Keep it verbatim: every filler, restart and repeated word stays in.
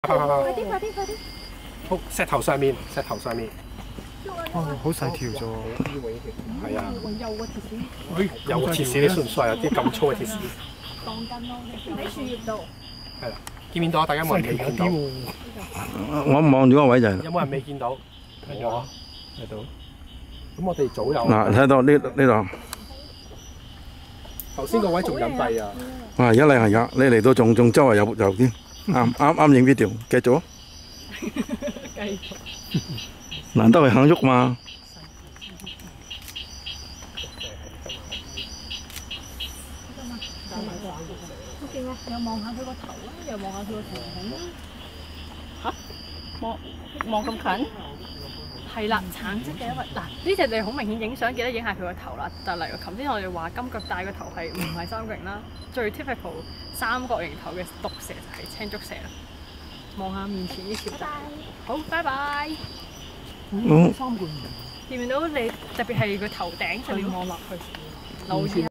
快快快！ 快啲快啲快啲！ 好，石頭上面，石頭上面。 哦，好細條啫喎。 係啊。 有個鐵絲。 哎，有個鐵絲，你算唔算啊？啲咁粗嘅鐵絲。 鋼筋咯，喺樹葉度。 係啦，見唔見到啊？大家有冇人未見到？ 我望住個位就係。 有冇人未見到？睇咗，睇到。咁我哋早有。 嗱，睇到呢呢度。 頭先個位仲隱蔽啊！ 哇！而家靚係而家，你嚟到仲仲周圍有有啲，啱啱啱影 video，繼續。 繼續。 難得佢肯喐嘛。 好勁啊！又望下佢個頭啦，又望下佢個頭孔啦。嚇？望望咁近？係啦，橙色嘅，因為嗱呢隻你好明顯影相，記得影下佢個頭啦。就例如頭先我哋話金腳帶個頭係唔係三角形啦，最 typical 三角形頭嘅毒蛇就係青竹蛇啦。望下面前啲潮仔。好，拜拜。 嗯。 見唔見到你特別係個頭頂上面望落去，留意。